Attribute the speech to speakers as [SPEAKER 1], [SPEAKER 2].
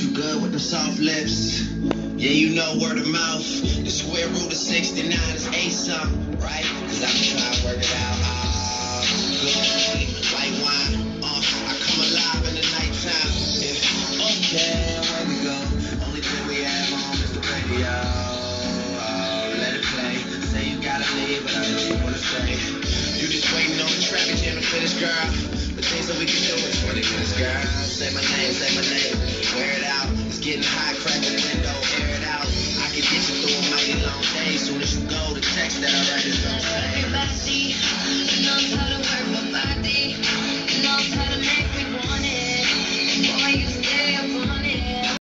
[SPEAKER 1] You good with them soft lips? Yeah, you know word of mouth. The square root of 69 is 8 something, right? Cause I'm trying to work it out. Good. White wine. I come alive in the nighttime. Yeah. Okay, where we go? Only thing we have on is the radio. Oh, let it play. Say you gotta leave, but I know you wanna stay. You just waiting on the traffic jam to finish, girl. The things that we can do in 20 minutes, girl. Say my name, wear it out. It's getting hot, cracking in